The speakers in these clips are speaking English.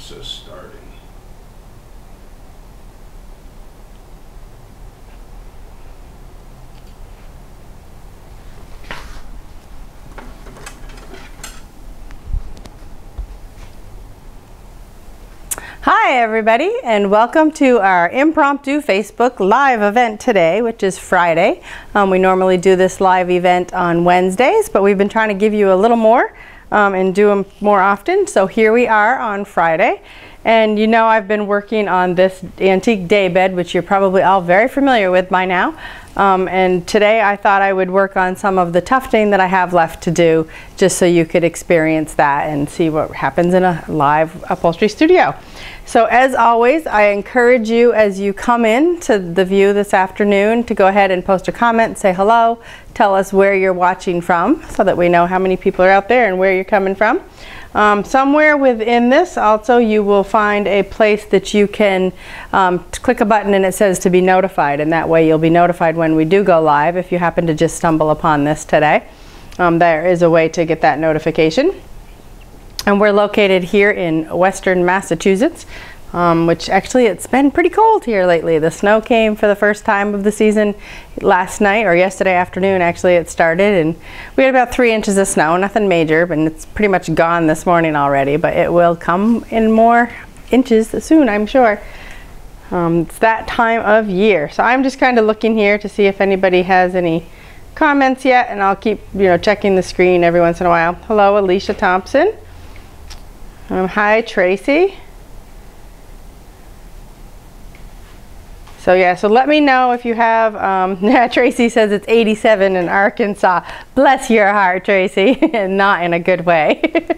says starting. Hi everybody, and welcome to our impromptu Facebook live event today, which is Friday. We normally do this live event on Wednesdays, but we've been trying to give you a little more and do them more often. So here we are on Friday. And you know, I've been working on this antique daybed, which you're probably all very familiar with by now. And today I thought I would work on some of the tufting that I have left to do, just so you could experience that and see what happens in a live upholstery studio. So as always, I encourage you as you come in to the view this afternoon to go ahead and post a comment, say hello, tell us where you're watching from so that we know how many people are out there and where you're coming from. Somewhere within this also you will find a place that you can click a button and it says to be notified, and that way you'll be notified when we do go live if you happen to just stumble upon this today. There is a way to get that notification. And we're located here in Western Massachusetts, which actually it's been pretty cold here lately. The snow came for the first time of the season last night, or yesterday afternoon actually it started, and we had about 3 inches of snow, nothing major, but it's pretty much gone this morning already, but it will come in more inches soon, I'm sure. It's that time of year. So I'm just kind of looking here to see if anybody has any comments yet, and I'll keep checking the screen every once in a while. Hello, Alicia Thompson. Hi, Tracy. So yeah, so let me know if you have, Tracy says it's 87 in Arkansas. Bless your heart, Tracy, and not in a good way.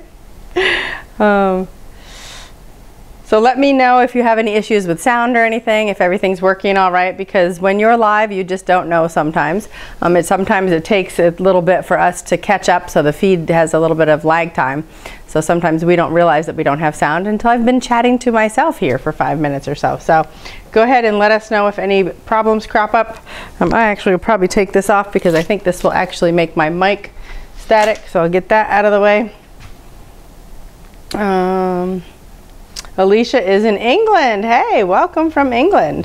So let me know if you have any issues with sound or anything, if everything's working all right, because when you're live, you just don't know sometimes. Sometimes it takes a little bit for us to catch up, so the feed has a little bit of lag time. So sometimes we don't realize that we don't have sound until I've been chatting to myself here for 5 minutes or so. So go ahead and let us know if any problems crop up. I actually will probably take this off because I think this will actually make my mic static, so I'll get that out of the way. Alicia is in England. Hey, welcome from England.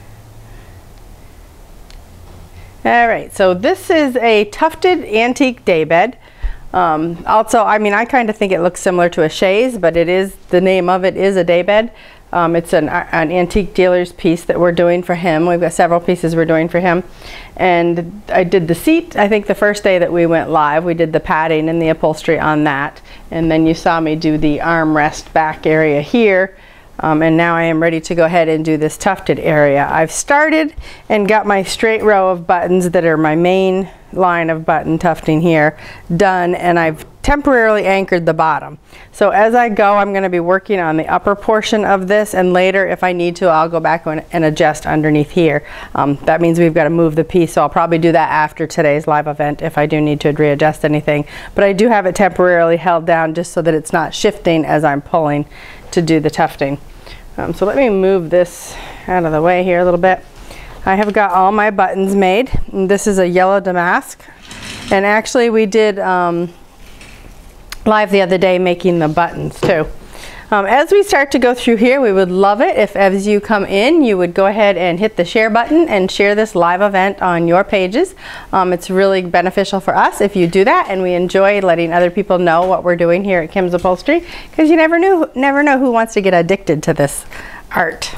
All right, so this is a tufted antique daybed. Also, I mean, I kind of think it looks similar to a chaise, but it is, the name of it is a daybed. It's an antique dealer's piece that we're doing for him. We've got several pieces we're doing for him. And I did the seat, I think the first day that we went live. We did the padding and the upholstery on that. And then you saw me do the armrest back area here. And now I am ready to go ahead and do this tufted area. I've started and got my straight row of buttons that are my main line of button tufting here done, and I've temporarily anchored the bottom. So as I go, I'm going to be working on the upper portion of this, and later if I need to, I'll go back and adjust underneath here. That means we've got to move the piece, so I'll probably do that after today's live event if I do need to readjust anything. But I do have it temporarily held down just so that it's not shifting as I'm pulling to do the tufting. So let me move this out of the way here a little bit. I have got all my buttons made. And this is a yellow damask, and actually we did live the other day making the buttons too. As we start to go through here, we would love it if as you come in you would go ahead and hit the share button and share this live event on your pages. It's really beneficial for us if you do that, and we enjoy letting other people know what we're doing here at Kim's Upholstery, because you never know who wants to get addicted to this art.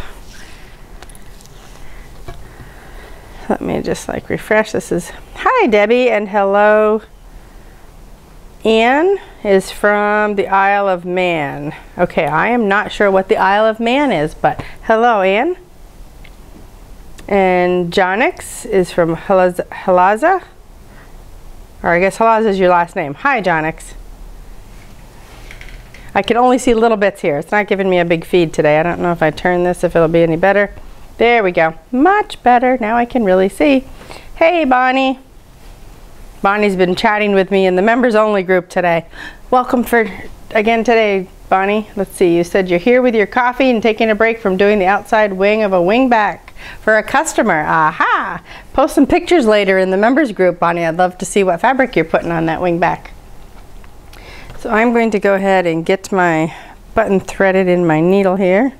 Let me just refresh. This is hi Debbie, and hello. Anne is from the Isle of Man. Okay, I am not sure what the Isle of Man is, but hello Anne. And Jonix is from Halaza, or I guess Halaza is your last name. Hi Jonix. I can only see little bits here. It's not giving me a big feed today. I don't know if I turn this, if it'll be any better. There we go. Much better. Now I can really see. Hey, Bonnie. Bonnie's been chatting with me in the members only group today. Welcome again today, Bonnie. Let's see. You said you're here with your coffee and taking a break from doing the outside wing of a wingback for a customer. Aha! Post some pictures later in the members group, Bonnie. I'd love to see what fabric you're putting on that wingback. So I'm going to go ahead and get my button threaded in my needle here.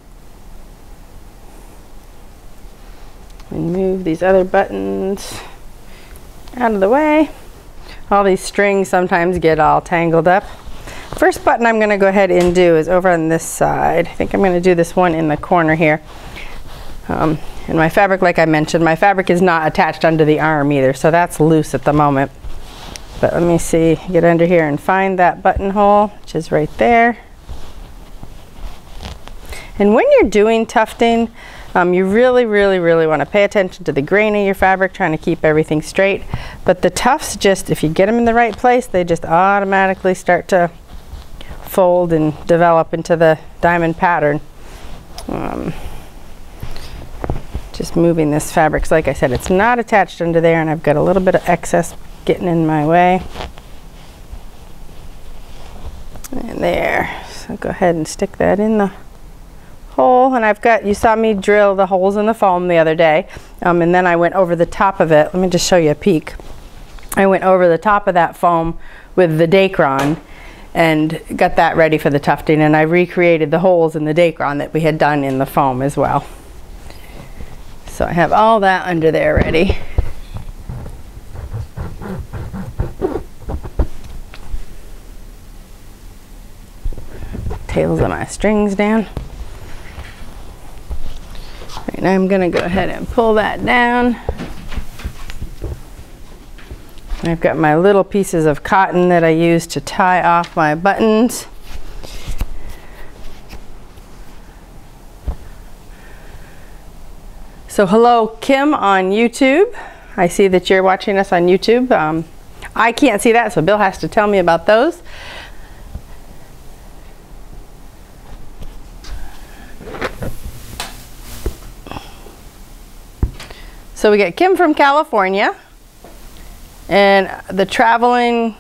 And move these other buttons out of the way. All these strings sometimes get all tangled up. First button I'm going to go ahead and do is over on this side. I think I'm going to do this one in the corner here. And my fabric, like I mentioned, my fabric is not attached under the arm either, so that's loose at the moment. But let me see, get under here and find that buttonhole, which is right there. And when you're doing tufting, you really want to pay attention to the grain of your fabric, trying to keep everything straight. But the tufts, just if you get them in the right place, they just automatically start to fold and develop into the diamond pattern. Just moving this fabric, so like I said, it's not attached under there, and I've got a little bit of excess getting in my way. And there, so go ahead and stick that in the hole. And I've got, you saw me drill the holes in the foam the other day, and then I went over the top of it. Let me just show you a peek. I went over the top of that foam with the Dacron and got that ready for the tufting, and I recreated the holes in the Dacron that we had done in the foam as well. So I have all that under there ready. Tails of my strings down. Right, now I'm going to go ahead and pull that down. I've got my little pieces of cotton that I use to tie off my buttons. So hello Kim on YouTube. I see that you're watching us on YouTube. I can't see that, so Bill has to tell me about those. So we got Kim from California, and the traveling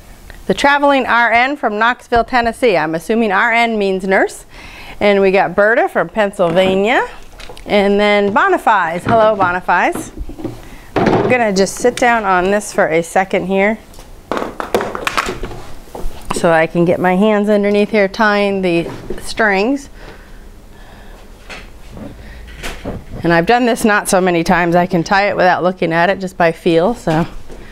RN from Knoxville, Tennessee. I'm assuming RN means nurse. And we got Berta from Pennsylvania. And then Boniface. Hello, Boniface. I'm gonna just sit down on this for a second here so I can get my hands underneath here tying the strings. And I've done this not so many times. I can tie it without looking at it, just by feel, so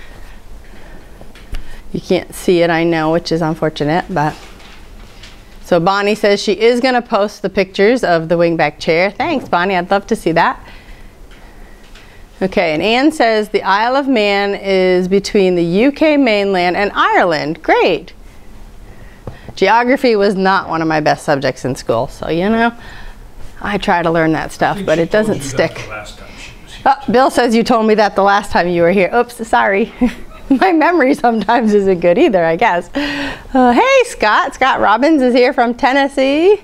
you can't see it, I know, which is unfortunate, but. So Bonnie says she is going to post the pictures of the wingback chair. Thanks, Bonnie. I'd love to see that. Okay, and Anne says the Isle of Man is between the UK mainland and Ireland. Great. Geography was not one of my best subjects in school, so you know, I try to learn that stuff, but it doesn't stick. Oh, Bill says you told me that the last time you were here. Oops, sorry. My memory sometimes isn't good either, I guess. Hey, Scott. Scott Robbins is here from Tennessee.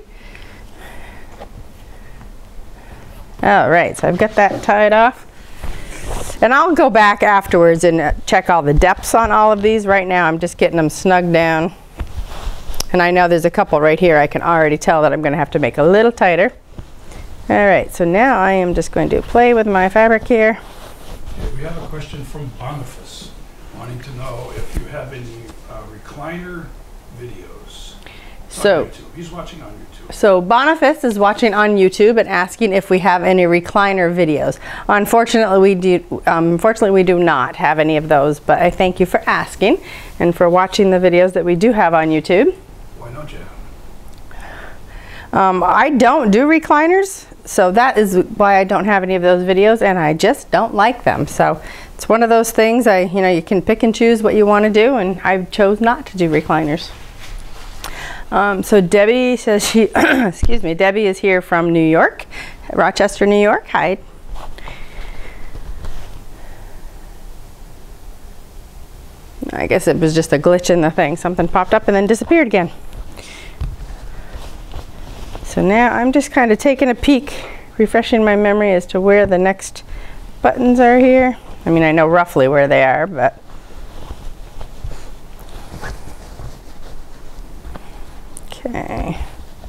All right, so I've got that tied off. And I'll go back afterwards and check all the depths on all of these. Right now, I'm just getting them snug down. And I know there's a couple right here I can already tell that I'm going to have to make a little tighter. All right, so now I am just going to play with my fabric here. Okay, we have a question from Boniface, wanting to know if you have any recliner videos. So he's watching on YouTube. So Boniface is watching on YouTube and asking if we have any recliner videos. Unfortunately, we do not have any of those, but I thank you for asking and for watching the videos that we do have on YouTube. Why don't you? I don't do recliners, so that is why I don't have any of those videos, and I just don't like them. So it's one of those things, you can pick and choose what you want to do, and I chose not to do recliners. So Debbie says she, excuse me, Debbie is here from New York, Rochester, New York. Hi. I guess it was just a glitch in the thing. Something popped up and then disappeared again. So now I'm just kind of taking a peek, refreshing my memory as to where the next buttons are here. I mean, I know roughly where they are, but. Okay.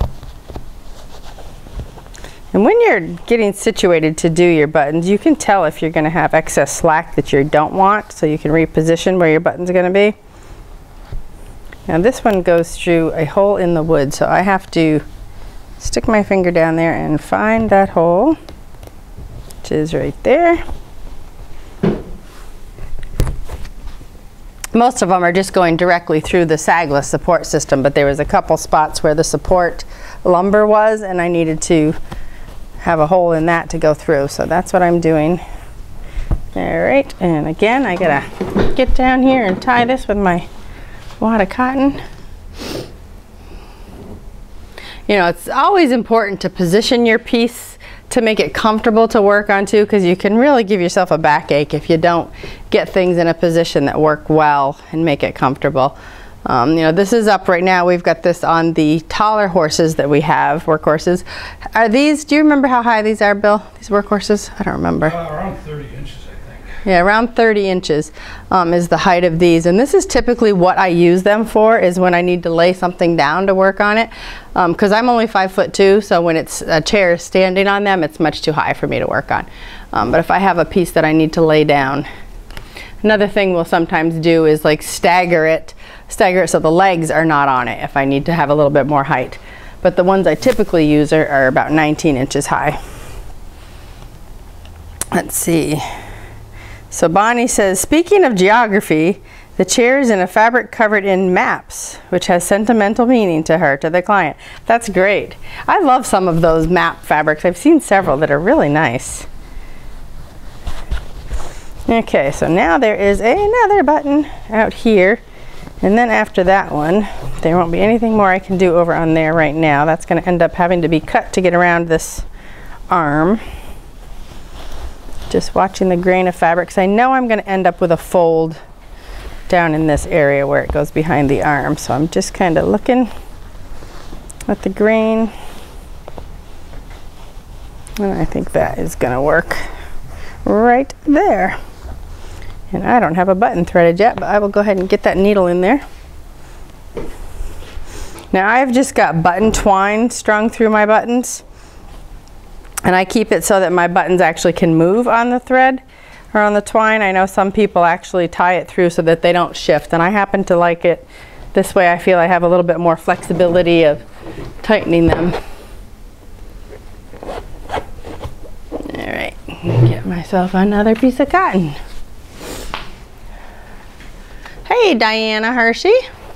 And when you're getting situated to do your buttons, you can tell if you're going to have excess slack that you don't want, so you can reposition where your button's going to be. Now this one goes through a hole in the wood, so I have to stick my finger down there and find that hole, which is right there. Most of them are just going directly through the sagless support system, but there was a couple spots where the support lumber was, and I needed to have a hole in that to go through, so that's what I'm doing. All right, and again, I gotta get down here and tie this with my wad of cotton. You know, it's always important to position your piece to make it comfortable to work on too, because you can really give yourself a backache if you don't get things in a position that work well and make it comfortable. You know, this is up right now. We've got this on the taller horses that we have, workhorses. Are these, do you remember how high these are, Bill? These workhorses? I don't remember. Around 30 inches, I think. Yeah, around 30 inches is the height of these. And this is typically what I use them for, is when I need to lay something down to work on it. Because I'm only 5'2", so when it's a chair standing on them, it's much too high for me to work on. But if I have a piece that I need to lay down. Another thing we'll sometimes do is like stagger it so the legs are not on it if I need to have a little bit more height. But the ones I typically use are about 19 inches high. Let's see. So Bonnie says, speaking of geography, the chair is in a fabric covered in maps, which has sentimental meaning to her, to the client. That's great. I love some of those map fabrics. I've seen several that are really nice. Okay, so now there is another button out here. And then after that one, there won't be anything more I can do over on there right now. That's going to end up having to be cut to get around this arm. Just watching the grain of fabric, because I know I'm going to end up with a fold down in this area where it goes behind the arm. So I'm just kind of looking at the grain. And I think that is going to work right there. And I don't have a button threaded yet, but I will go ahead and get that needle in there. Now I've just got button twine strung through my buttons. And I keep it so that my buttons actually can move on the thread or on the twine. I know some people actually tie it through so that they don't shift, and I happen to like it this way. I feel I have a little bit more flexibility of tightening them. All right, get myself another piece of cotton. Hey, Diana Hershey.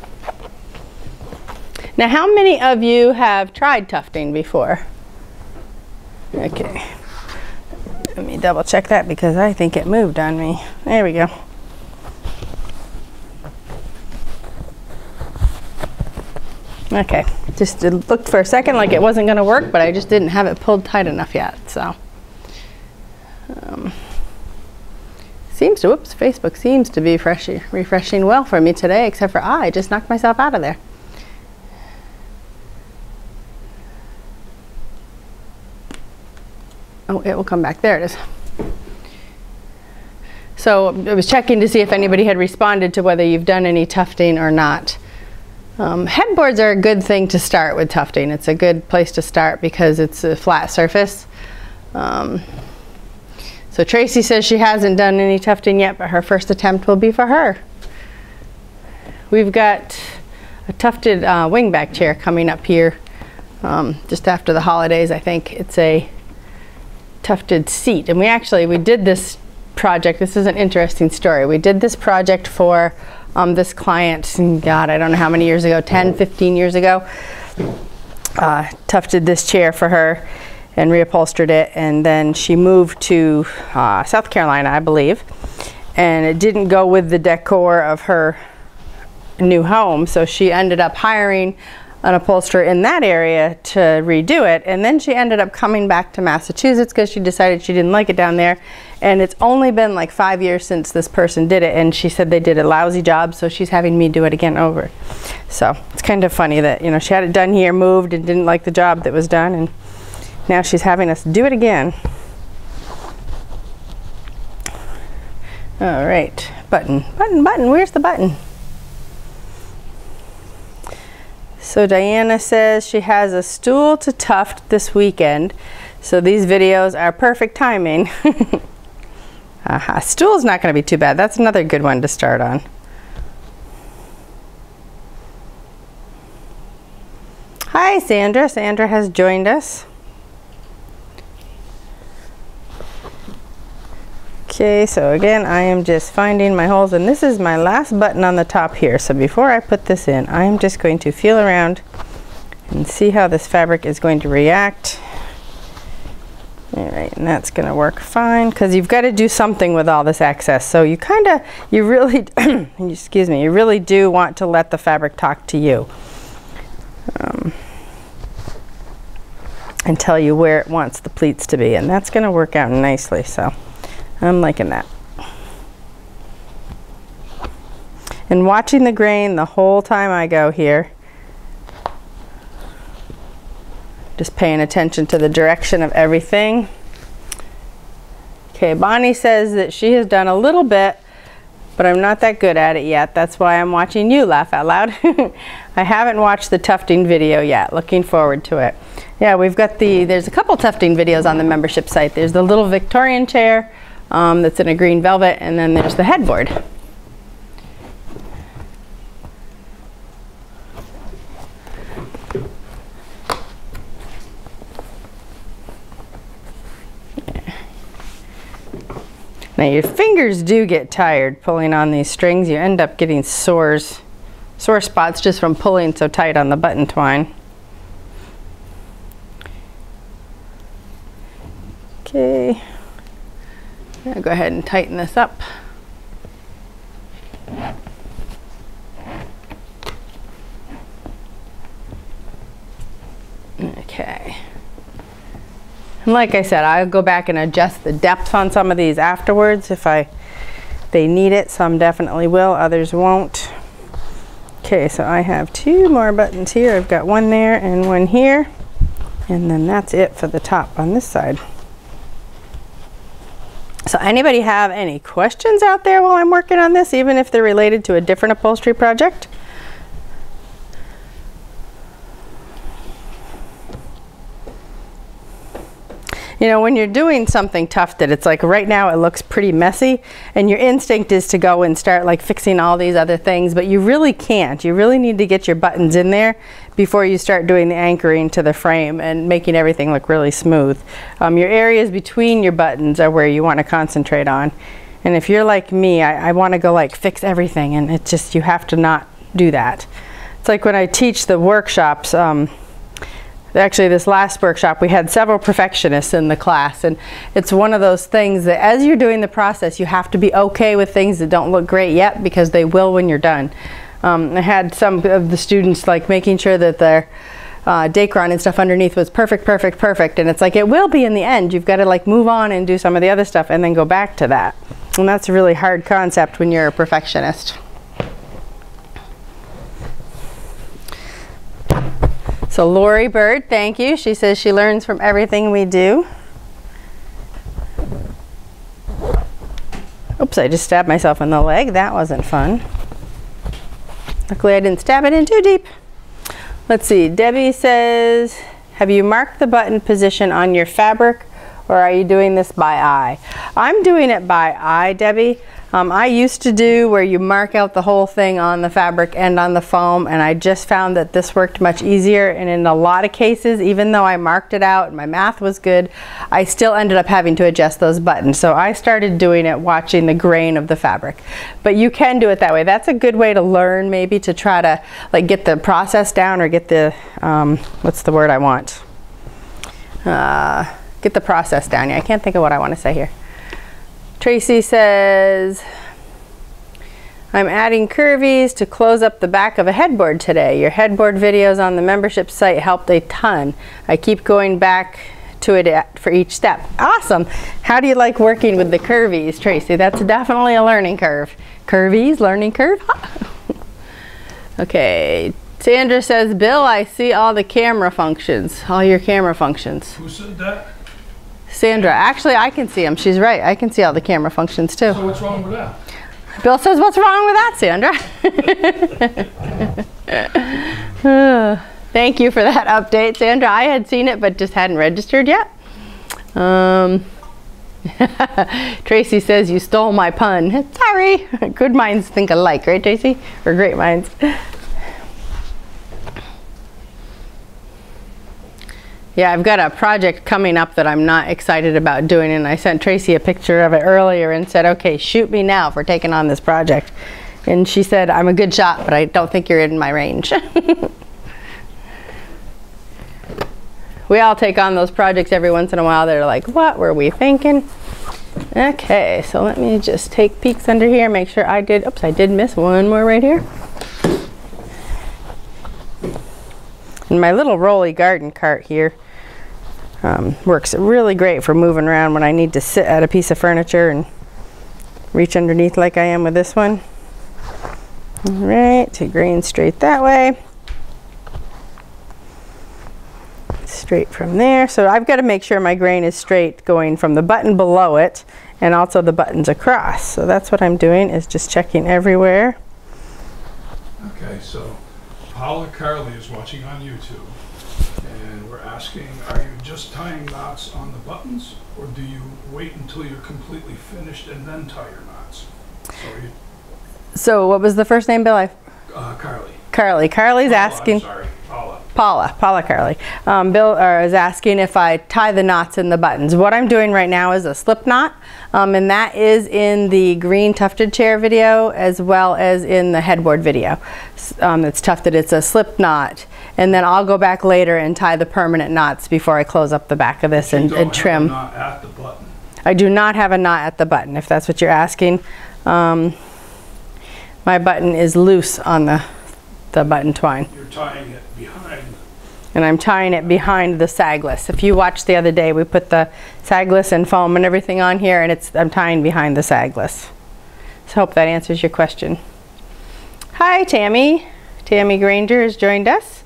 Now, how many of you have tried tufting before? Okay, let me double check that because I think it moved on me. There we go. Okay, just it looked for a second like it wasn't going to work, but I just didn't have it pulled tight enough yet. So, seems to, whoops, Facebook seems to be refreshing well for me today, except for I just knocked myself out of there. Oh, it will come back. There it is. So I was checking to see if anybody had responded to whether you've done any tufting or not. Headboards are a good thing to start with tufting. It's a good place to start because it's a flat surface. So Tracy says she hasn't done any tufting yet, but her first attempt will be for her. We've got a tufted wingback chair coming up here just after the holidays. I think it's a tufted seat, and we did this project. This is an interesting story. We did this project for this client, God, I don't know how many years ago, 10, 15 years ago. Tufted this chair for her and reupholstered it, and then she moved to South Carolina, I believe, and it didn't go with the decor of her new home, so she ended up hiring an upholsterer in that area to redo it, and then she ended up coming back to Massachusetts because she decided she didn't like it down there. And it's only been like 5 years since this person did it, and she said they did a lousy job, so she's having me do it again over. So it's kind of funny that, you know, she had it done here, moved, and didn't like the job that was done, and now she's having us do it again. All right, button, button, button, where's the button? So Diana says she has a stool to tuft this weekend, so these videos are perfect timing. Stool's not going to be too bad. That's another good one to start on. Hi, Sandra. Sandra has joined us. Okay, so again, I am just finding my holes, and this is my last button on the top here. So before I put this in, I am just going to feel around and see how this fabric is going to react. All right, and that's going to work fine because you've got to do something with all this excess. So you really, excuse me, you really do want to let the fabric talk to you and tell you where it wants the pleats to be, and that's going to work out nicely. So I'm liking that. And watching the grain the whole time I go here. Just paying attention to the direction of everything. Okay, Bonnie says that she has done a little bit, but I'm not that good at it yet. That's why I'm watching you laugh out loud. I haven't watched the tufting video yet. Looking forward to it. Yeah, we've got there's a couple tufting videos on the membership site. There's the little Victorian chair that's in a green velvet, and then there's the headboard. Now your fingers do get tired pulling on these strings. You end up getting sore spots just from pulling so tight on the button twine. Okay, I'll go ahead and tighten this up. Okay. And like I said, I'll go back and adjust the depth on some of these afterwards if they need it. Some definitely will, others won't. Okay, so I have 2 more buttons here. I've got one there and one here. And then that's it for the top on this side. So anybody have any questions out there while I'm working on this, even if they're related to a different upholstery project? You know, when you're doing something tufted, it's like right now it looks pretty messy, and your instinct is to go and start like fixing all these other things, but you really can't. You really need to get your buttons in there before you start doing the anchoring to the frame and making everything look really smooth. Your areas between your buttons are where you want to concentrate on. And if you're like me, I want to go like fix everything, and it's just, you have to not do that. It's like when I teach the workshops, actually this last workshop we had several perfectionists in the class, and it's one of those things that as you're doing the process you have to be okay with things that don't look great yet, because they will when you're done. I had some of the students like making sure that their Dacron and stuff underneath was perfect, and it's like it will be in the end. You've got to like move on and do some of the other stuff and then go back to that, and that's a really hard concept when you're a perfectionist. So Lori Bird, thank you. She says she learns from everything we do. Oops, I just stabbed myself in the leg. That wasn't fun. Luckily I didn't stab it in too deep. Let's see, Debbie says, have you marked the button position on your fabric, or are you doing this by eye? I'm doing it by eye, Debbie. I used to do where you mark out the whole thing on the fabric and on the foam, and I just found that this worked much easier, and in a lot of cases, even though I marked it out and my math was good, I still ended up having to adjust those buttons. So I started doing it watching the grain of the fabric. But you can do it that way. That's a good way to learn, maybe, to try to like get the process down, or get the, what's the word I want? Get the process down. Yeah, I can't think of what I want to say here. Tracy says, I'm adding curvies to close up the back of a headboard today. Your headboard videos on the membership site helped a ton. I keep going back to it for each step. Awesome. How do you like working with the curvies, Tracy? That's definitely a learning curve. Curvies, learning curve. Okay. Sandra says, Bill, I see all the camera functions, all your camera functions. Who said that? Sandra, actually I can see them. She's right. I can see all the camera functions too. So what's wrong with that? Bill says, what's wrong with that, Sandra? Thank you for that update, Sandra. I had seen it but just hadn't registered yet. Tracy says, you stole my pun. Sorry. Good minds think alike, right, Tracy? Or great minds. Yeah, I've got a project coming up that I'm not excited about doing, and I sent Tracy a picture of it earlier and said, okay, shoot me now for taking on this project. And she said, I'm a good shot, but I don't think you're in my range. We all take on those projects every once in a while. They're like, what were we thinking? Okay, so let me just take peeks under here, make sure I did, oops, I did miss one more right here. And my little rolly garden cart here works really great for moving around when I need to sit at a piece of furniture and reach underneath like I am with this one. All right, to grain straight that way. Straight from there. So I've got to make sure my grain is straight going from the button below it and also the buttons across. So that's what I'm doing, is just checking everywhere. Okay, so Paula Carley is watching on YouTube, and we're asking, are you just tying knots on the buttons, or do you wait until you're completely finished and then tie your knots? So what was the first name, Bill? Carly. Carly. Carly's Paula, asking. I'm sorry, Paula. Paula Carly. Bill is asking if I tie the knots in the buttons. What I'm doing right now is a slip knot, and that is in the green tufted chair video as well as in the headboard video. It's tufted, it's a slip knot, and then I'll go back later and tie the permanent knots before I close up the back of this and trim. You don't have a knot at the button. I do not have a knot at the button, if that's what you're asking. My button is loose on the button twine. You're tying it behind. And I'm tying it behind the sagless. If you watched the other day, we put the sagless and foam and everything on here, and I'm tying behind the sagless. So I hope that answers your question. Hi, Tammy. Tammy Granger has joined us.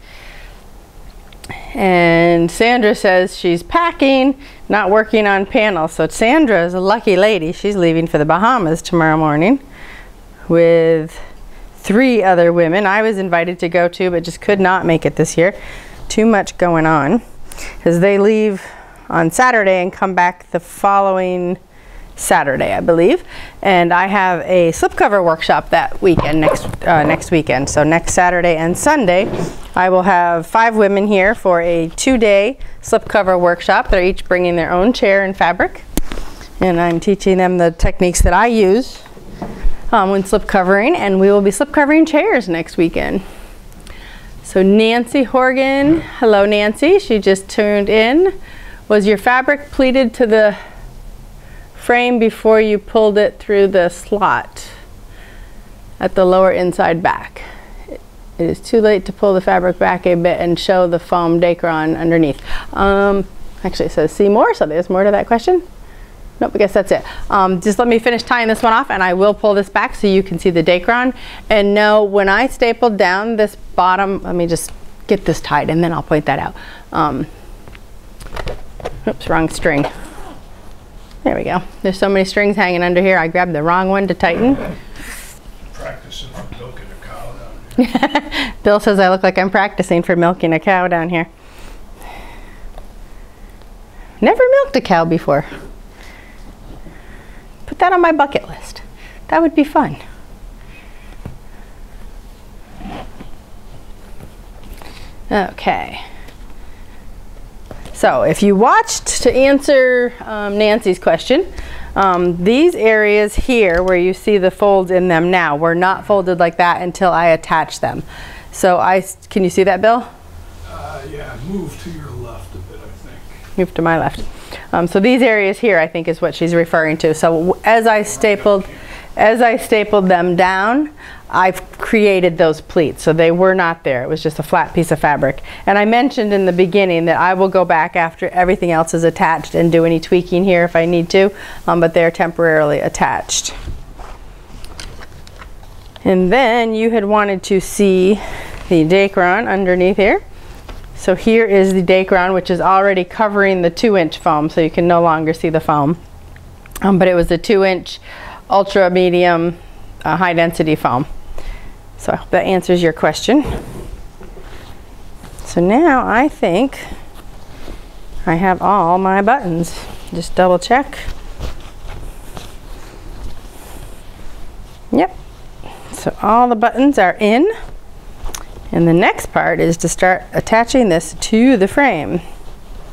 And Sandra says she's packing, not working on panels. So Sandra is a lucky lady. She's leaving for the Bahamas tomorrow morning with 3 other women. I was invited to go too, but just could not make it this year. Too much going on, because they leave on Saturday and come back the following Saturday, I believe. And I have a slipcover workshop that weekend, next weekend. So next Saturday and Sunday, I will have 5 women here for a 2-day slipcover workshop. They're each bringing their own chair and fabric, and I'm teaching them the techniques that I use when slip covering, and we will be slip covering chairs next weekend. So Nancy Horgan, hello Nancy, she just tuned in. Was your fabric pleated to the frame before you pulled it through the slot at the lower inside back? It is too late to pull the fabric back a bit and show the foam Dacron underneath. Actually it says see more, so there's more to that question. Nope, I guess that's it. Just let me finish tying this one off, and I will pull this back so you can see the Dacron. And no, when I stapled down this bottom, let me just get this tied and then I'll point that out. Oops, wrong string. There we go. There's so many strings hanging under here, I grabbed the wrong one to tighten. Practicing for milking a cow down here. Bill says I look like I'm practicing for milking a cow down here. Never milked a cow before. Put that on my bucket list. That would be fun. Okay. So if you watched, to answer Nancy's question, these areas here where you see the folds in them now were not folded like that until I attached them. So can you see that, Bill? Yeah, move to your left a bit, I think. Move to my left. So these areas here, I think, is what she's referring to. So as I stapled them down, I've created those pleats. So they were not there. It was just a flat piece of fabric. And I mentioned in the beginning that I will go back after everything else is attached and do any tweaking here if I need to, but they're temporarily attached. And then you had wanted to see the Dacron underneath here. So here is the Dacron, which is already covering the 2-inch foam, so you can no longer see the foam. But it was a 2-inch ultra medium high density foam. So I hope that answers your question. So now I think I have all my buttons. Just double check. Yep. So all the buttons are in. And the next part is to start attaching this to the frame.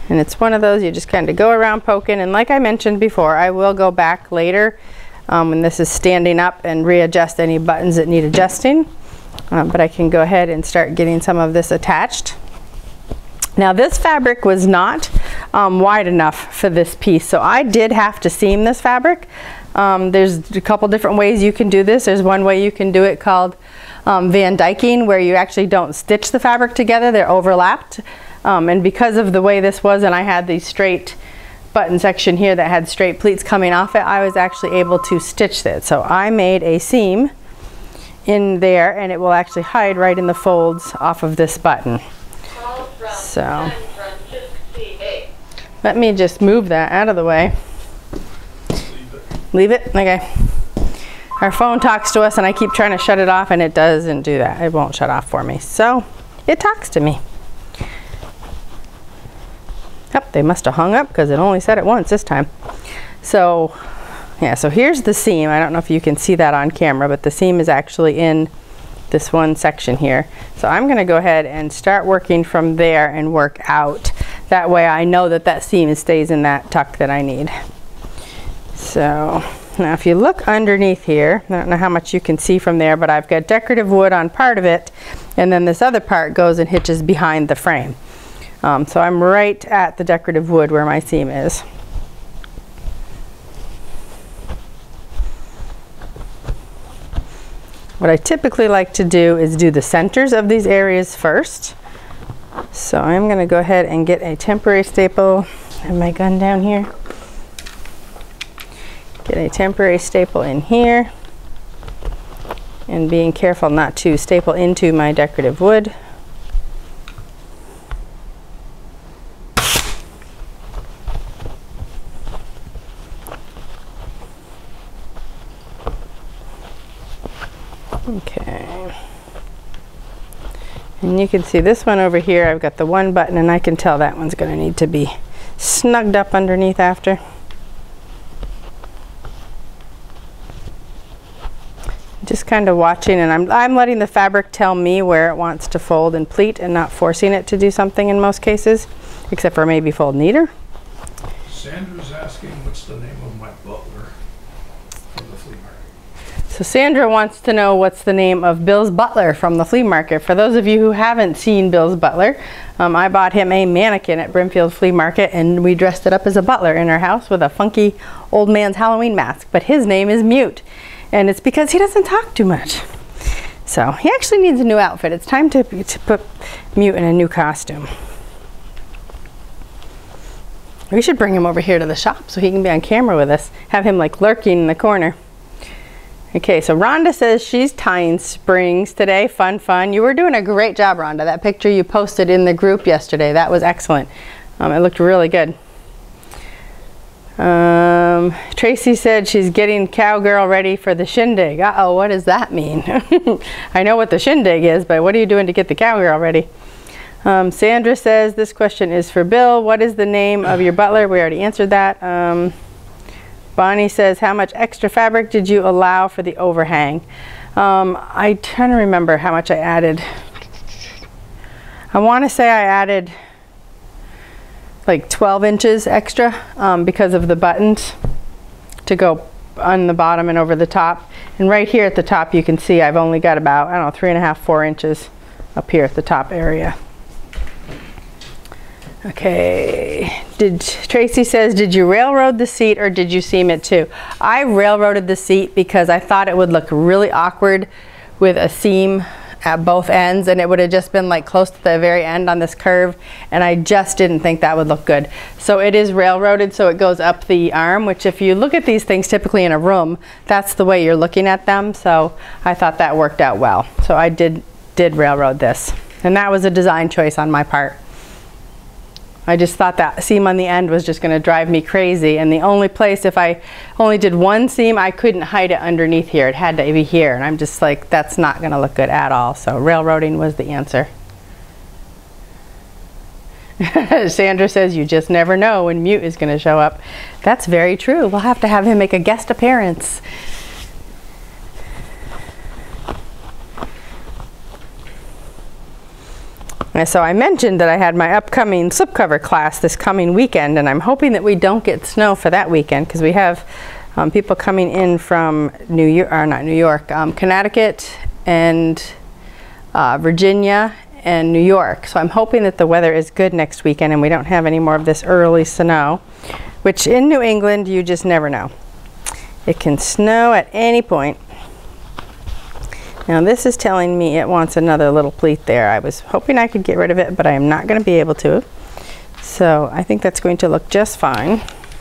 And it's one of those you just kind of go around poking, and like I mentioned before, I will go back later when this is standing up and readjust any buttons that need adjusting. But I can go ahead and start getting some of this attached. Now this fabric was not wide enough for this piece, so I did have to seam this fabric. There's a couple different ways you can do this. There's one way you can do it called Van Dyking, where you actually don't stitch the fabric together, they're overlapped. And because of the way this was, and I had the straight button section here that had straight pleats coming off it, I was actually able to stitch that. So I made a seam in there, and it will actually hide right in the folds off of this button. So let me just move that out of the way. Leave it? Okay. Our phone talks to us and I keep trying to shut it off and it doesn't do that. It won't shut off for me. So it talks to me. Yep, they must have hung up because it only said it once this time. So yeah, so here's the seam. I don't know if you can see that on camera, but the seam is actually in this one section here. So I'm going to go ahead and start working from there and work out. That way I know that that seam stays in that tuck that I need. So now if you look underneath here, I don't know how much you can see from there, but I've got decorative wood on part of it, and then this other part goes and hitches behind the frame. So I'm right at the decorative wood where my seam is. What I typically like to do is do the centers of these areas first. So I'm going to go ahead and get a temporary staple. I have my gun down here. Get a temporary staple in here. And being careful not to staple into my decorative wood. Okay, and you can see this one over here, I've got the one button and I can tell that one's going to need to be snugged up underneath after. Just kind of watching, and I'm letting the fabric tell me where it wants to fold and pleat and not forcing it to do something in most cases, except for maybe fold neater. Sandra's asking what's the name of my butler from the flea market. So Sandra wants to know what's the name of Bill's butler from the flea market. For those of you who haven't seen Bill's butler, I bought him a mannequin at Brimfield Flea Market and we dressed it up as a butler in our house with a funky old man's Halloween mask. But his name is Mute, and it's because he doesn't talk too much. So he actually needs a new outfit. It's time to put Mute in a new costume. We should bring him over here to the shop so he can be on camera with us. Have him like lurking in the corner. Okay, so Rhonda says she's tying springs today. Fun, fun. You were doing a great job, Rhonda. That picture you posted in the group yesterday, that was excellent. It looked really good. Tracy said she's getting Cowgirl ready for the shindig. Uh-oh, what does that mean? I know what the shindig is, but what are you doing to get the Cowgirl ready? Sandra says this question is for Bill. What is the name of your butler? We already answered that. Bonnie says, how much extra fabric did you allow for the overhang? I'm trying to remember how much I added. I want to say I added like 12 inches extra because of the buttons to go on the bottom and over the top. And right here at the top you can see I've only got about, I don't know, 3.5, 4 inches up here at the top area. Okay, Tracy says, did you railroad the seat or did you seam it too? I railroaded the seat because I thought it would look really awkward with a seam at both ends, and it would have just been like close to the very end on this curve, and I just didn't think that would look good. So it is railroaded, so it goes up the arm, which if you look at these things typically in a room, that's the way you're looking at them. So I thought that worked out well. So I did railroad this, and that was a design choice on my part. I just thought that seam on the end was just going to drive me crazy, and the only place, if I only did one seam, I couldn't hide it underneath here. It had to be here, and I'm just like, that's not going to look good at all. So railroading was the answer. Sandra says, you just never know when Mute is going to show up. That's very true. We'll have to have him make a guest appearance. And so I mentioned that I had my upcoming slipcover class this coming weekend, and I'm hoping that we don't get snow for that weekend because we have people coming in from Connecticut and Virginia and New York. So I'm hoping that the weather is good next weekend and we don't have any more of this early snow, which in New England you just never know. It can snow at any point. Now this is telling me it wants another little pleat there. I was hoping I could get rid of it, but I am not going to be able to. So I think that's going to look just fine.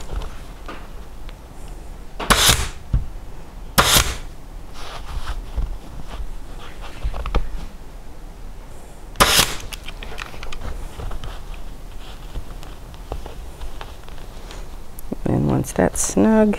And once that's snug,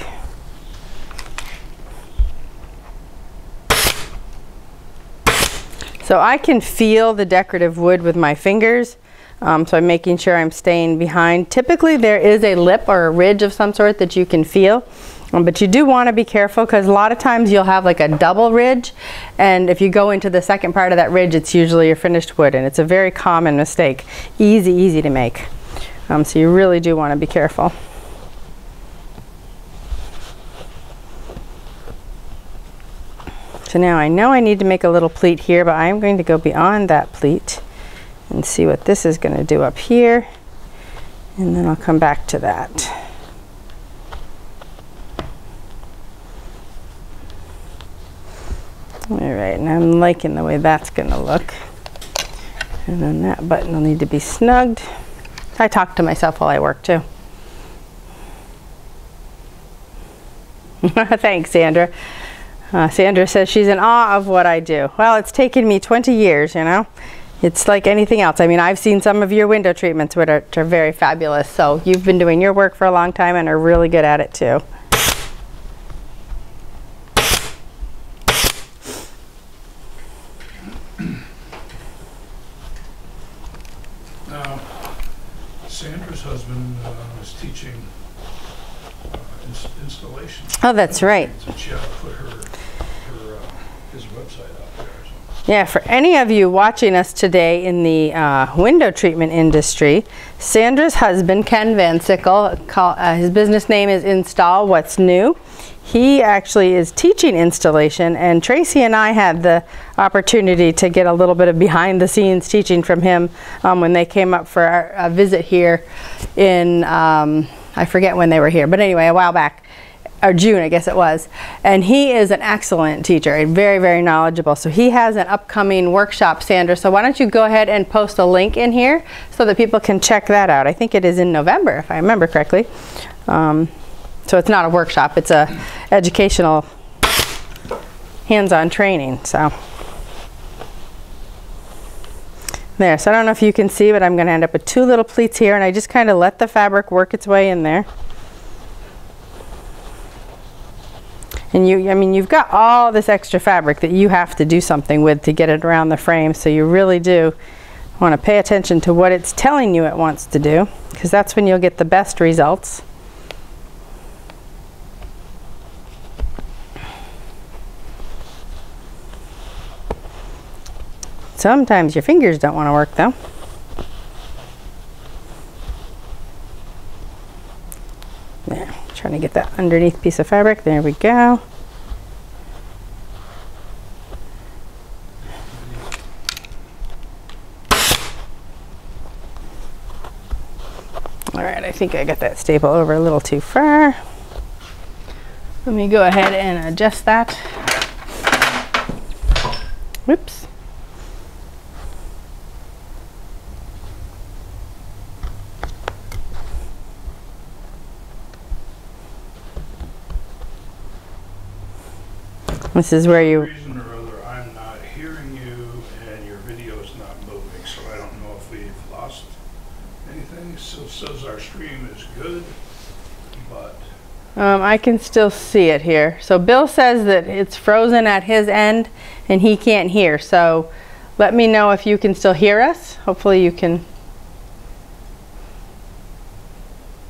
so I can feel the decorative wood with my fingers, so I'm making sure I'm staying behind. Typically there is a lip or a ridge of some sort that you can feel, but you do want to be careful because a lot of times you'll have like a double ridge, and if you go into the second part of that ridge, it's usually your finished wood, and it's a very common mistake. Easy to make. So you really do want to be careful. So now I know I need to make a little pleat here, but I'm going to go beyond that pleat and see what this is going to do up here, and then I'll come back to that. All right, and I'm liking the way that's going to look. And then that button will need to be snugged. I talk to myself while I work too. Thanks, Sandra. Sandra says she's in awe of what I do. Well, it's taken me 20 years, you know. It's like anything else. I mean, I've seen some of your window treatments which are very fabulous. So you've been doing your work for a long time and are really good at it too. Now, Sandra's husband is teaching installation. Oh, that's right. So she ought to put his website out there. So. Yeah, for any of you watching us today in the window treatment industry, Sandra's husband, Ken Van Sickle, his business name is Install What's New. He actually is teaching installation, and Tracy and I had the opportunity to get a little bit of behind the scenes teaching from him when they came up for a visit here in, I forget when they were here, but anyway, a while back. Or June, I guess it was. And he is an excellent teacher and very knowledgeable. So he has an upcoming workshop, Sandra. So why don't you go ahead and post a link in here so that people can check that out. I think it is in November, if I remember correctly. So it's not a workshop, it's a educational hands-on training. So there, so I don't know if you can see, but I'm gonna end up with two little pleats here, and I just kind of let the fabric work its way in there. And I mean, you've got all this extra fabric that you have to do something with to get it around the frame, so you really do want to pay attention to what it's telling you it wants to do, because that's when you'll get the best results. Sometimes your fingers don't want to work though. There, trying to get that underneath piece of fabric. There we go. All right, I think I got that staple over a little too far. Let me go ahead and adjust that. Whoops. This is where you... For some reason or other, I'm not hearing you and your video's not moving, so I don't know if we've lost anything. So it says our stream is good, but... I can still see it here. So Bill says that it's frozen at his end and he can't hear. So let me know if you can still hear us. Hopefully you can...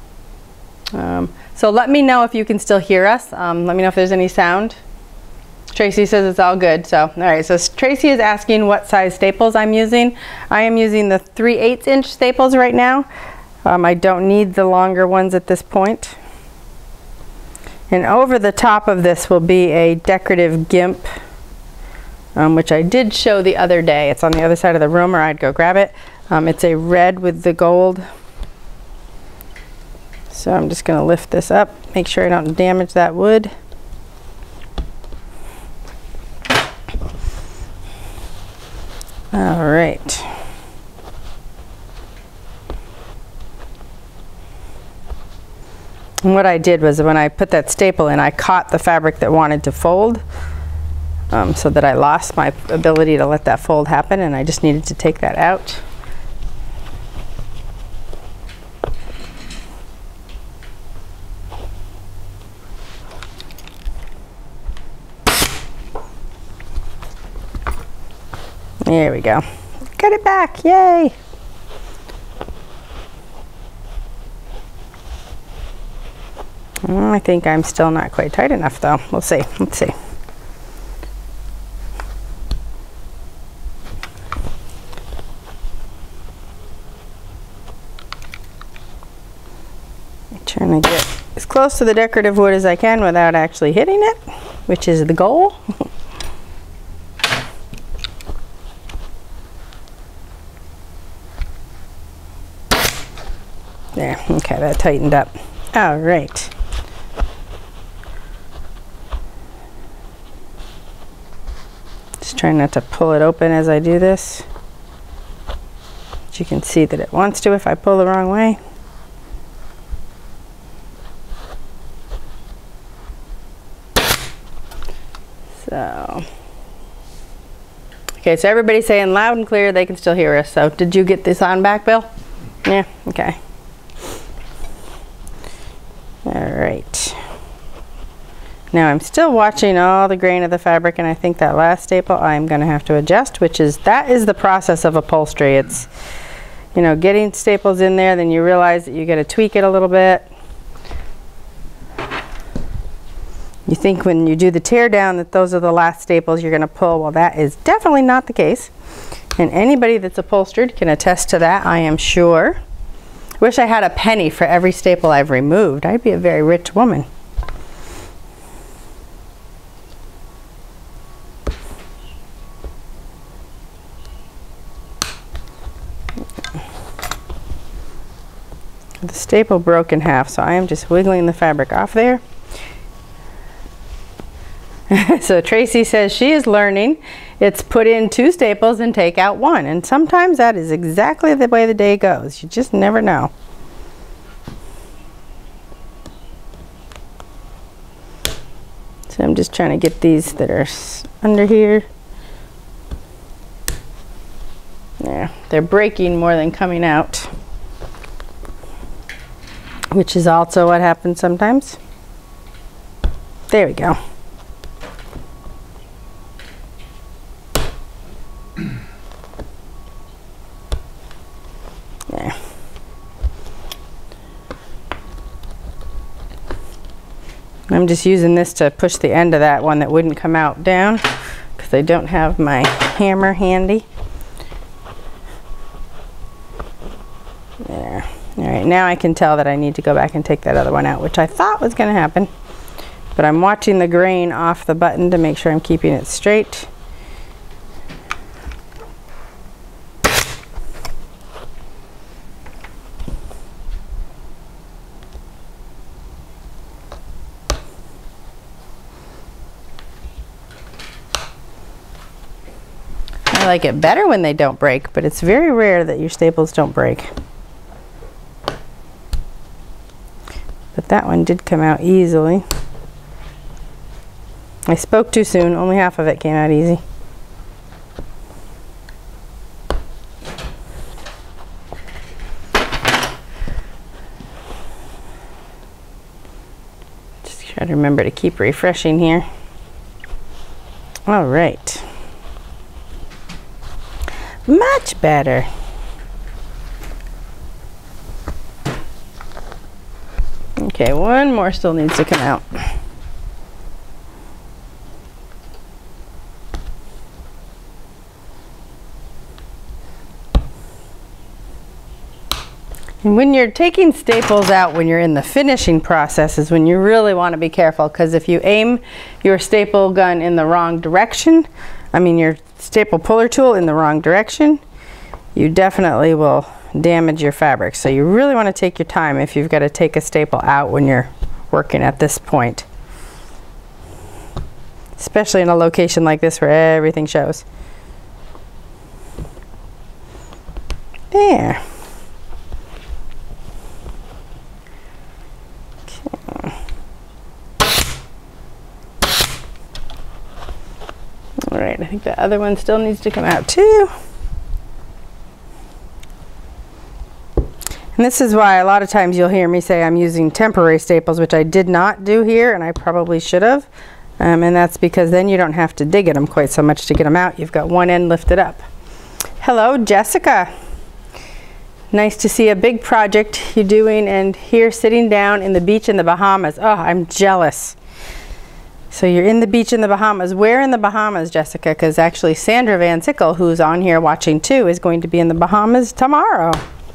So let me know if you can still hear us. Let me know if there's any sound. Tracy says it's all good. So, all right. So Tracy is asking what size staples I'm using. I am using the 3/8 inch staples right now. I don't need the longer ones at this point. And over the top of this will be a decorative gimp, which I did show the other day. It's on the other side of the room, or I'd go grab it. It's a red with the gold. So I'm just going to lift this up, make sure I don't damage that wood. All right. And what I did was when I put that staple in, I caught the fabric that wanted to fold, so that I lost my ability to let that fold happen, and I just needed to take that out. There we go. Got it back, yay! I think I'm still not quite tight enough though. We'll see, let's see. I'm trying to get as close to the decorative wood as I can without actually hitting it, which is the goal. There, okay, that tightened up. All right. Just trying not to pull it open as I do this. But you can see that it wants to if I pull the wrong way. So, okay, so everybody's saying loud and clear, they can still hear us. So did you get this on back, Bill? Yeah, okay. All right. Now I'm still watching all the grain of the fabric, and I think that last staple I'm going to have to adjust, that is the process of upholstery. It's, you know, getting staples in there, then you realize that you got to tweak it a little bit. You think when you do the tear down that those are the last staples you're going to pull. Well, that is definitely not the case. And anybody that's upholstered can attest to that, I am sure. Wish I had a penny for every staple I've removed. I'd be a very rich woman. The staple broke in half, so I am just wiggling the fabric off there. So Tracy says she is learning. It's put in 2 staples and take out 1. And sometimes that is exactly the way the day goes. You just never know. So I'm just trying to get these that are under here. There, they're breaking more than coming out, which is also what happens sometimes. There we go. There. I'm just using this to push the end of that one that wouldn't come out down because I don't have my hammer handy. There. All right, now I can tell that I need to go back and take that other one out, which I thought was going to happen. But I'm watching the grain off the button to make sure I'm keeping it straight. I like it better when they don't break, but it's very rare that your staples don't break. But that one did come out easily. I spoke too soon, only half of it came out easy. Just try to remember to keep refreshing here. All right. Much better. Okay, one more still needs to come out. And when you're taking staples out, when you're in the finishing process, is when you really want to be careful, because if you aim your staple gun in the wrong direction, your staple puller tool in the wrong direction, you definitely will damage your fabric. So you really want to take your time if you've got to take a staple out when you're working at this point. Especially in a location like this where everything shows. There. Okay. All right, I think the other one still needs to come out too. And this is why a lot of times you'll hear me say I'm using temporary staples, which I did not do here, and I probably should have. And that's because then you don't have to dig at them quite so much to get them out. You've got one end lifted up. Hello, Jessica. Nice to see a big project you're doing and here sitting down in the beach in the Bahamas. Oh, I'm jealous. So you're in the beach in the Bahamas. Where in the Bahamas, Jessica? Because actually Sandra Van Sickle, who's on here watching too, is going to be in the Bahamas tomorrow.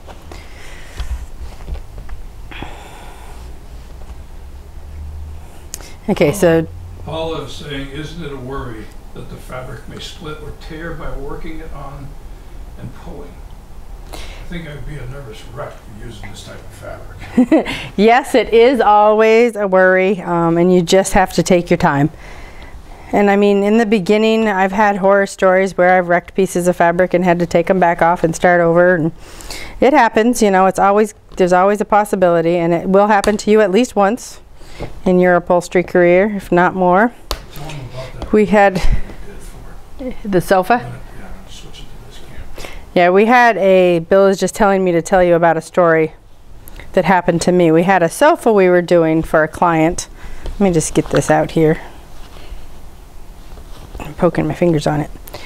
Okay, so Paula is saying, isn't it a worry that the fabric may split or tear by working it on and pulling? I think I'd be a nervous wreck using this type of fabric. Yes, it is always a worry, and you just have to take your time. And in the beginning, I've had horror stories where I've wrecked pieces of fabric and had to take them back off and start over. And it happens, there's always a possibility, and it will happen to you at least once in your upholstery career, if not more. We had the sofa. Yeah, we had Bill is just telling me to tell you about a story that happened to me. We had a sofa we were doing for a client. Let me just get this out here. I'm poking my fingers on it.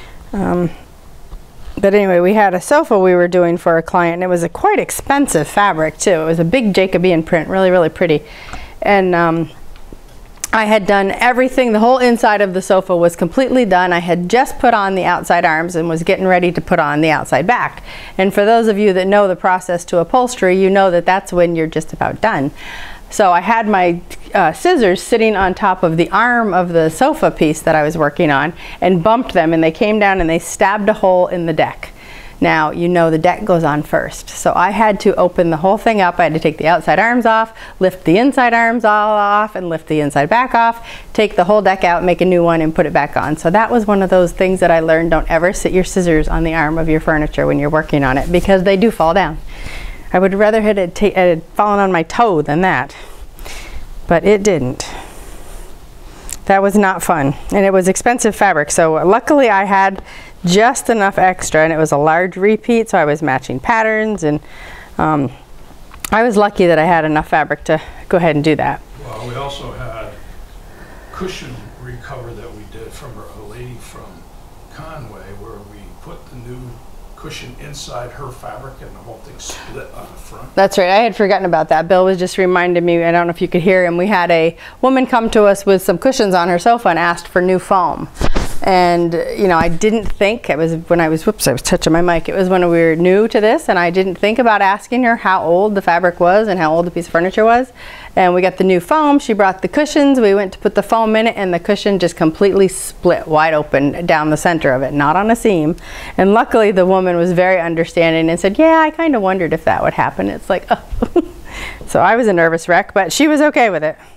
But anyway, we had a sofa we were doing for a client, and it was a quite expensive fabric too. It was a big Jacobean print, really, really pretty. And I had done everything. The whole inside of the sofa was completely done. I had just put on the outside arms and was getting ready to put on the outside back. And for those of you that know the process to upholstery, you know that that's when you're just about done. So I had my scissors sitting on top of the arm of the sofa piece that I was working on and bumped them, and they came down and they stabbed a hole in the deck. Now, the deck goes on first. So I had to open the whole thing up. I had to take the outside arms off, lift the inside arms all off, and lift the inside back off, take the whole deck out, make a new one, and put it back on. So that was one of those things that I learned. Don't ever sit your scissors on the arm of your furniture when you're working on it, because they do fall down. I would rather it had fallen on my toe than that, but it didn't. That was not fun, and it was expensive fabric. So luckily I had just enough extra, and it was a large repeat, so I was matching patterns, and I was lucky that I had enough fabric to go ahead and do that. Well, we also had cushion recover that we did from a lady from Conway, where we put the new cushion inside her fabric and the whole thing split on the front. That's right. I had forgotten about that. Bill was just reminding me. I don't know if you could hear him. We had a woman come to us with some cushions on her sofa and asked for new foam. And I didn't think, it was when I was touching my mic. It was when we were new to this, and I didn't think about asking her how old the fabric was and how old the piece of furniture was. And we got the new foam. She brought the cushions. We went to put the foam in it, and the cushion just completely split wide open down the center of it, not on a seam. And luckily the woman was very understanding and said, yeah, I kind of wondered if that would happen. It's like, oh. So I was a nervous wreck, but she was okay with it.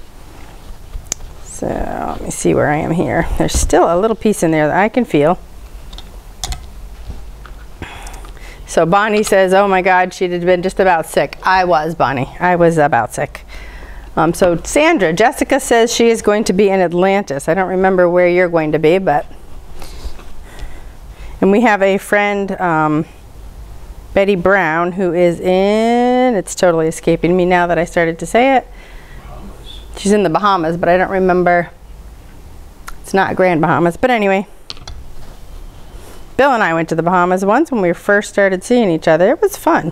So let me see where I am here. There's still a little piece in there that I can feel. So Bonnie says, oh my God, she'd have been just about sick. I was, Bonnie. I was about sick. So Sandra, Jessica says she is going to be in Atlantis. I don't remember where you're going to be, but. And we have a friend, Betty Brown, who is in, it's totally escaping me now that I started to say it. She's in the Bahamas, but I don't remember. It's not Grand Bahamas, but anyway. Bill and I went to the Bahamas once when we first started seeing each other. It was fun.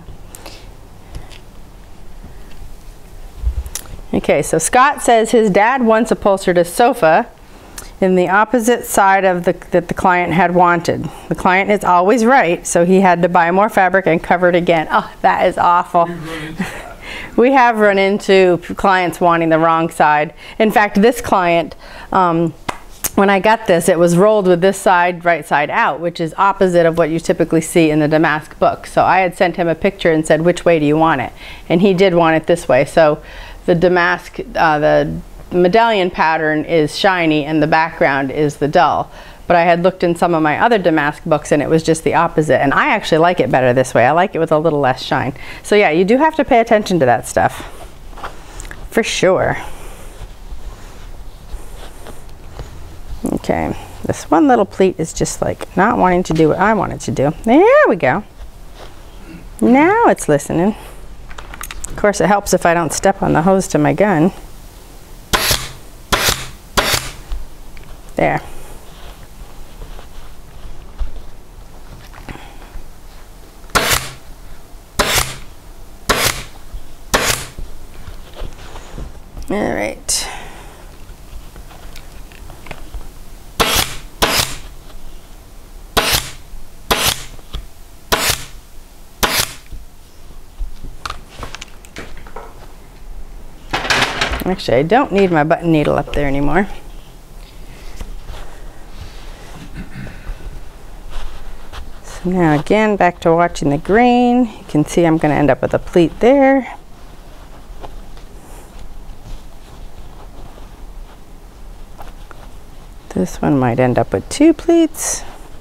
Okay, so Scott says his dad once upholstered a sofa in the opposite side of that the client had wanted. The client is always right, so he had to buy more fabric and cover it again. Oh, that is awful. We have run into clients wanting the wrong side. In fact, this client, when I got this, it was rolled with this side, right side out, which is opposite of what you typically see in the damask book. So I had sent him a picture and said, which way do you want it? And he did want it this way. So the damask, the medallion pattern is shiny and the background is the dull. But I had looked in some of my other damask books and it was just the opposite. And I actually like it better this way. I like it with a little less shine. So yeah, you do have to pay attention to that stuff. For sure. Okay, this one little pleat is just like not wanting to do what I want it to do. There we go. Now it's listening. Of course, it helps if I don't step on the hose to my gun. There. All right. Actually, I don't need my button needle up there anymore. So now again, back to watching the grain. You can see I'm going to end up with a pleat there. This one might end up with 2 pleats.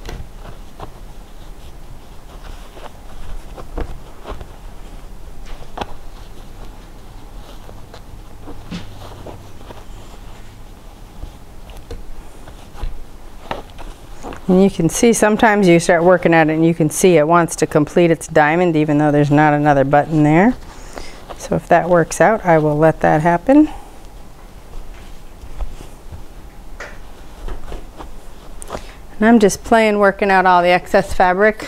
And you can see sometimes you start working at it and you can see it wants to complete its diamond even though there's not another button there. So if that works out, I will let that happen. And I'm just playing working out all the excess fabric.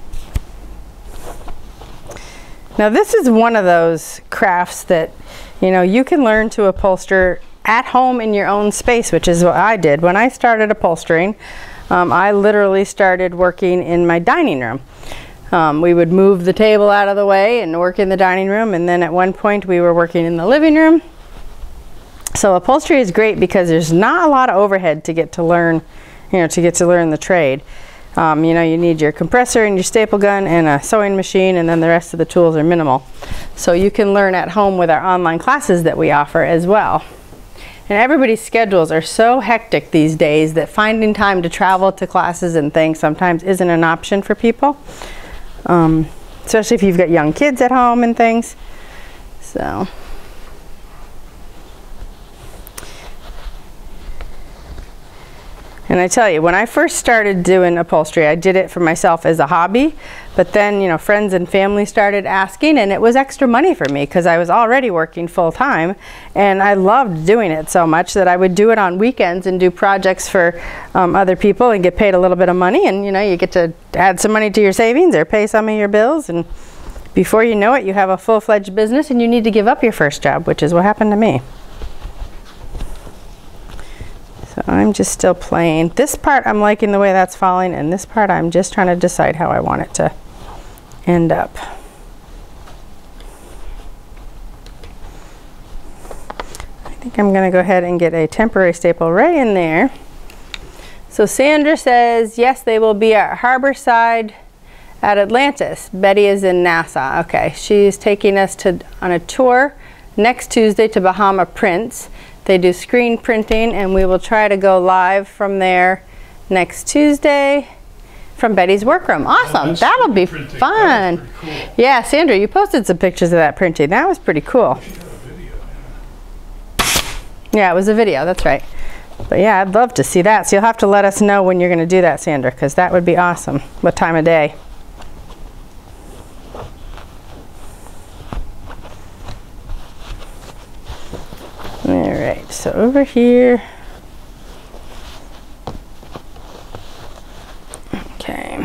Now this is one of those crafts that, you know, you can learn to upholster at home in your own space, which is what I did. When I started upholstering, I literally started working in my dining room. We would move the table out of the way and work in the dining room, and then at one point we were working in the living room. So upholstery is great because there's not a lot of overhead to get to learn, you know, to get to learn the trade. You know, you need your compressor and your staple gun and a sewing machine, and then the rest of the tools are minimal. So you can learn at home with our online classes that we offer as well. And everybody's schedules are so hectic these days that finding time to travel to classes and things sometimes isn't an option for people. Especially if you've got young kids at home and things. So. And I tell you, when I first started doing upholstery, I did it for myself as a hobby, but then, you know, friends and family started asking, and it was extra money for me because I was already working full-time, and I loved doing it so much that I would do it on weekends and do projects for other people and get paid a little bit of money, and, you know, you get to add some money to your savings or pay some of your bills, and before you know it, you have a full-fledged business and you need to give up your first job, which is what happened to me. So I'm just still playing. This part I'm liking the way that's falling, and this part I'm just trying to decide how I want it to end up. I think I'm going to go ahead and get a temporary staple right in there. So Sandra says, yes, they will be at Harborside at Atlantis. Betty is in Nassau. Okay, she's taking us on a tour next Tuesday to Bahama Prints. They do screen printing, and we will try to go live from there next Tuesday from Betty's workroom. Awesome. That'll be fun. Cool. Yeah, Sandra, you posted some pictures of that printing. That was pretty cool. Yeah, it was a video. That's right. But yeah, I'd love to see that. So you'll have to let us know when you're going to do that, Sandra, because that would be awesome. What time of day? All right, so over here. Okay.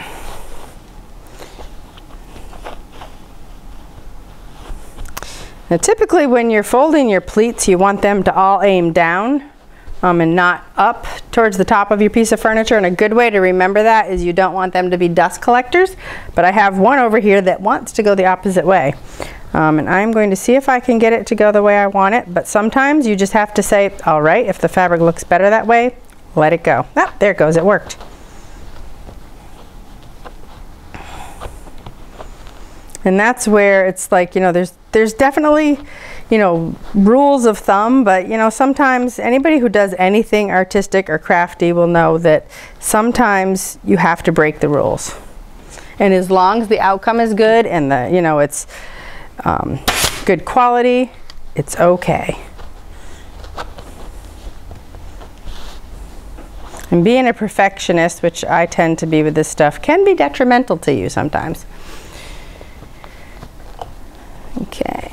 Now typically when you're folding your pleats, you want them to all aim down and not up towards the top of your piece of furniture, and a good way to remember that is you don't want them to be dust collectors, but I have one over here that wants to go the opposite way. And I'm going to see if I can get it to go the way I want it, but sometimes you just have to say, all right, if the fabric looks better that way, let it go. Ah, there it goes, it worked. And that's where it's like, you know, there's definitely, you know, rules of thumb, but, you know, sometimes anybody who does anything artistic or crafty will know that sometimes you have to break the rules. And as long as the outcome is good and the, you know, it's good quality, it's okay. And being a perfectionist, which I tend to be with this stuff, can be detrimental to you sometimes. Okay.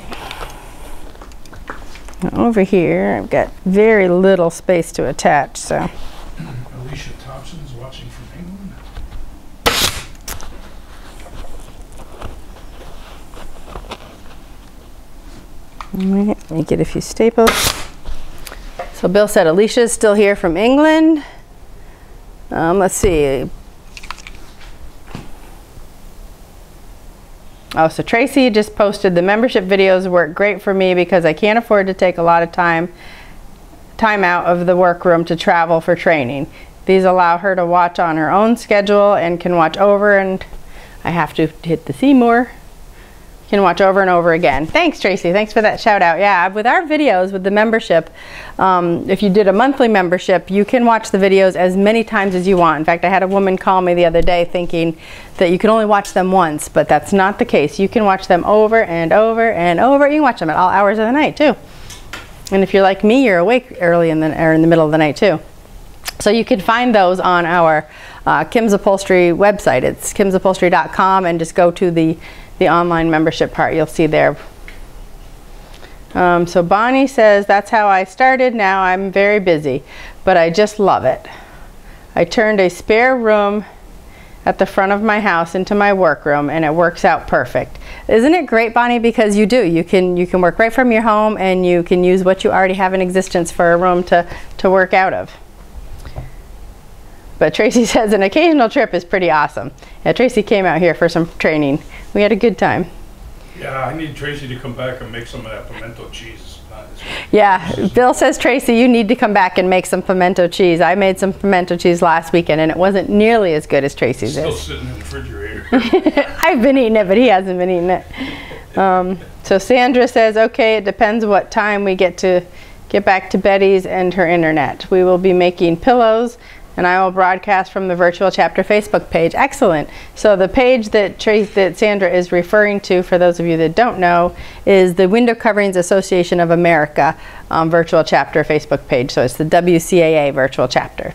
Now over here, I've got very little space to attach, so. Alicia Thompson's watching from England. All right, let me get a few staples. So Bill said Alicia's still here from England. Let's see. Oh, so Tracy just posted the membership videos work great for me because I can't afford to take a lot of time out of the workroom to travel for training. These allow her to watch on her own schedule and can watch over, and I have to hit the see more. Can watch over and over again. Thanks, Tracy. Thanks for that shout out. Yeah, with our videos, with the membership, if you did a monthly membership, you can watch the videos as many times as you want. In fact, I had a woman call me the other day thinking that you can only watch them once, but that's not the case. You can watch them over and over and over. You can watch them at all hours of the night too. And if you're like me, you're awake early or in the middle of the night too. So you can find those on our Kim's Upholstery website. It's kimsupholstery.com, and just go to the online membership part. You'll see there. So Bonnie says, that's how I started. Now I'm very busy, but I just love it. I turned a spare room at the front of my house into my workroom, and it works out perfect. Isn't it great, Bonnie? Because you do. You can work right from your home, and you can use what you already have in existence for a room to work out of. But Tracy says an occasional trip is pretty awesome. Yeah, Tracy came out here for some training. We had a good time. Yeah, I need Tracy to come back and make some of that pimento cheese. Yeah, Bill says, Tracy, you need to come back and make some pimento cheese. I made some pimento cheese last weekend, and it wasn't nearly as good as Tracy's Still is. sitting in the refrigerator. I've been eating it, but he hasn't been eating it. So Sandra says, okay, it depends what time we get back to Betty's and her internet. We will be making pillows, and I will broadcast from the Virtual Chapter Facebook page. Excellent. So the page that Sandra is referring to, for those of you that don't know, is the Window Coverings Association of America Virtual Chapter Facebook page. So it's the WCAA Virtual Chapter.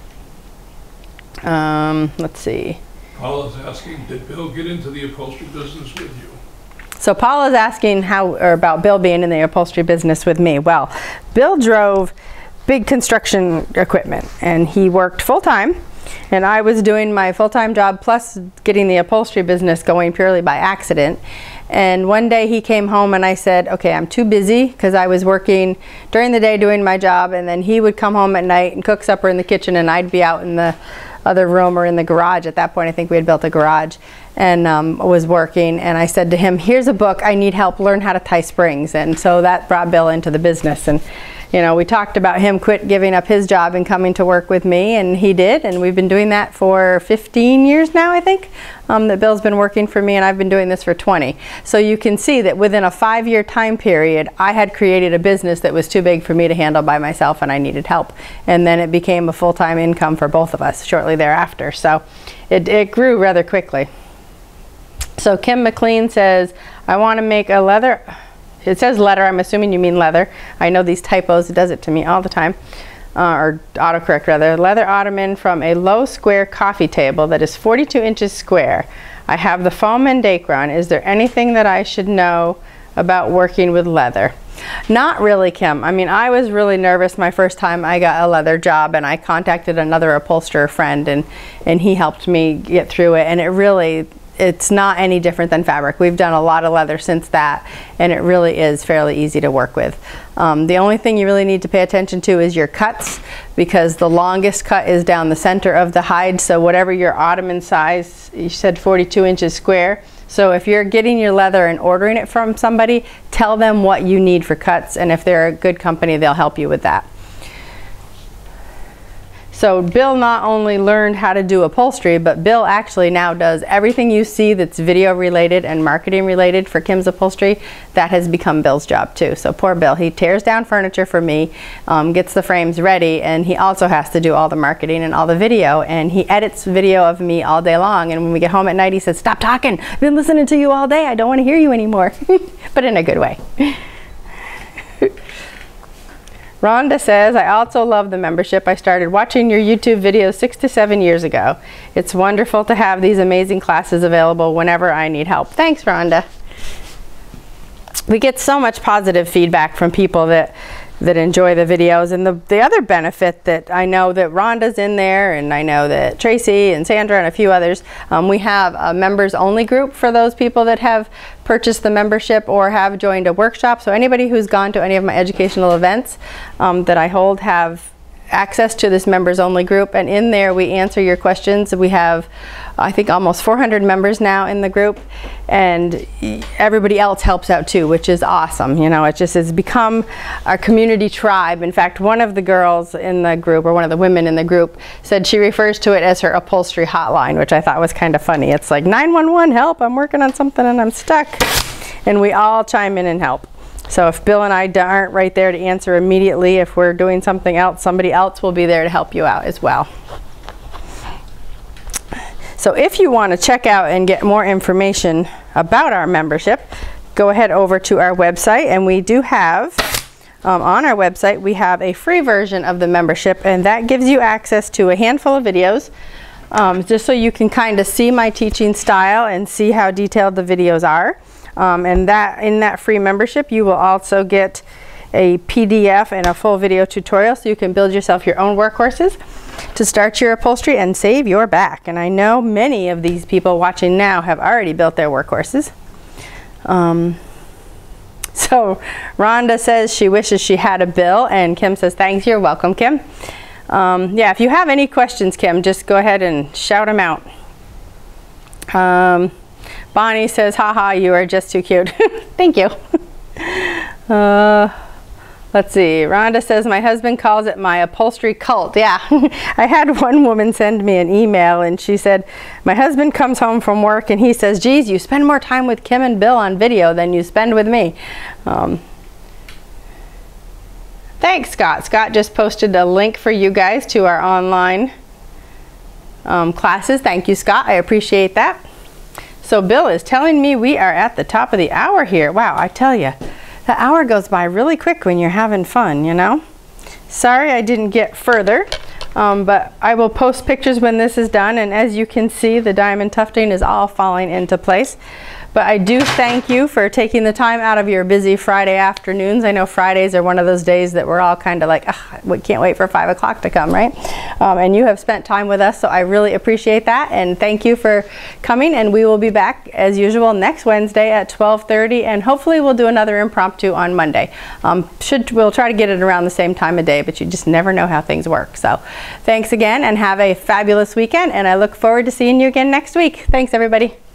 Let's see. Paula's asking, did Bill get into the upholstery business with you? So Paula's asking about Bill being in the upholstery business with me. Well, Bill drove big construction equipment, and he worked full-time, and I was doing my full-time job plus getting the upholstery business going purely by accident. And one day he came home, and I said, okay, I'm too busy, because I was working during the day doing my job, and then he would come home at night and cook supper in the kitchen, and I'd be out in the other room or in the garage. At that point, I think we had built a garage, and was working. And I said to him, here's a book, I need help, learn how to tie springs. And so that brought Bill into the business. And you know, we talked about him giving up his job and coming to work with me, and he did, and we've been doing that for 15 years now, I think, that Bill's been working for me, and I've been doing this for 20. So you can see that within a 5-year time period, I had created a business that was too big for me to handle by myself, and I needed help. And then it became a full-time income for both of us shortly thereafter. So it grew rather quickly. So Kim McLean says, I want to make a leather... It says leather, I'm assuming you mean leather. I know these typos, it does it to me all the time. Or autocorrect rather. Leather ottoman from a low square coffee table that is 42 inches square. I have the foam and dacron. Is there anything that I should know about working with leather? Not really, Kim. I mean, I was really nervous my first time I got a leather job, and I contacted another upholsterer friend, and he helped me get through it, and it it's not any different than fabric. We've done a lot of leather since that, and it really is fairly easy to work with. The only thing you really need to pay attention to is your cuts, because the longest cut is down the center of the hide. So whatever your ottoman size, you said 42 inches square. So if you're getting your leather and ordering it from somebody, tell them what you need for cuts, and if they're a good company, they'll help you with that. So Bill not only learned how to do upholstery, but Bill actually now does everything you see that's video related and marketing related for Kim's Upholstery. That has become Bill's job too. So poor Bill, he tears down furniture for me, gets the frames ready, and he also has to do all the marketing and all the video, and he edits video of me all day long, and when we get home at night he says, "Stop talking, I've been listening to you all day, I don't want to hear you anymore." But in a good way. Rhonda says, "I also love the membership. I started watching your YouTube videos 6 to 7 years ago. It's wonderful to have these amazing classes available whenever I need help." Thanks, Rhonda. We get so much positive feedback from people that enjoy the videos, and the other benefit that I know that Rhonda's in there, and I know that Tracy and Sandra and a few others, we have a members only group for those people that have purchased the membership or have joined a workshop. So anybody who's gone to any of my educational events that I hold have access to this members only group, and in there we answer your questions. We have, I think, almost 400 members now in the group, and everybody else helps out too, which is awesome. You know, it just has become our community tribe. In fact, one of the girls in the group, or one of the women in the group, said she refers to it as her upholstery hotline, which I thought was kind of funny. It's like 911, help, I'm working on something and I'm stuck, and we all chime in and help. So if Bill and I aren't right there to answer immediately, if we're doing something else, somebody else will be there to help you out as well. So if you want to check out and get more information about our membership, go ahead over to our website, and we do have, on our website, we have a free version of the membership, and that gives you access to a handful of videos, just so you can kind of see my teaching style and see how detailed the videos are. And in that free membership, you will also get a PDF and a full video tutorial, so you can build yourself your own workhorses to start your upholstery and save your back. And I know many of these people watching now have already built their workhorses. So Rhonda says she wishes she had a Bill, and Kim says, "Thanks, you're welcome, Kim." Yeah, if you have any questions, Kim, just go ahead and shout them out. Bonnie says, "Haha, you are just too cute." Thank you. Let's see. Rhonda says, "My husband calls it my upholstery cult." Yeah, I had one woman send me an email, and she said, "My husband comes home from work and he says, 'Geez, you spend more time with Kim and Bill on video than you spend with me.'" Thanks, Scott. Scott just posted a link for you guys to our online classes. Thank you, Scott. I appreciate that. So Bill is telling me we are at the top of the hour here. Wow, I tell you, the hour goes by really quick when you're having fun, you know? Sorry I didn't get further, but I will post pictures when this is done, and as you can see, the diamond tufting is all falling into place. But I do thank you for taking the time out of your busy Friday afternoons. I know Fridays are one of those days that we're all kind of like, we can't wait for 5 o'clock to come, right? And you have spent time with us, so I really appreciate that, and thank you for coming. And we will be back as usual next Wednesday at 12:30, and hopefully we'll do another impromptu on Monday. We'll try to get it around the same time of day, but you just never know how things work. So thanks again, and have a fabulous weekend, and I look forward to seeing you again next week. Thanks, everybody.